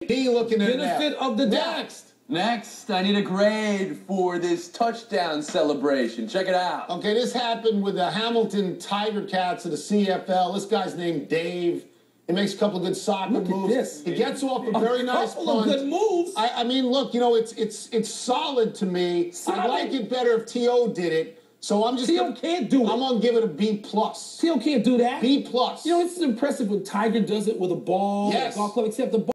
Be looking at benefit of the doubt. Next, I need a grade for this touchdown celebration. Check it out. Okay, this happened with the Hamilton Tiger Cats of the CFL. This guy's named Dave. He makes a couple of good soccer moves. He gets off a very nice punt. A couple of good moves. I mean, look, you know, it's solid to me. Solid. I'd like it better if T.O. did it. So I'm just T.O. can't do it. I'm gonna give it a B+. T.O. can't do that. B+. You know, it's impressive when Tiger does it with a ball, yes. golf club, except the ball.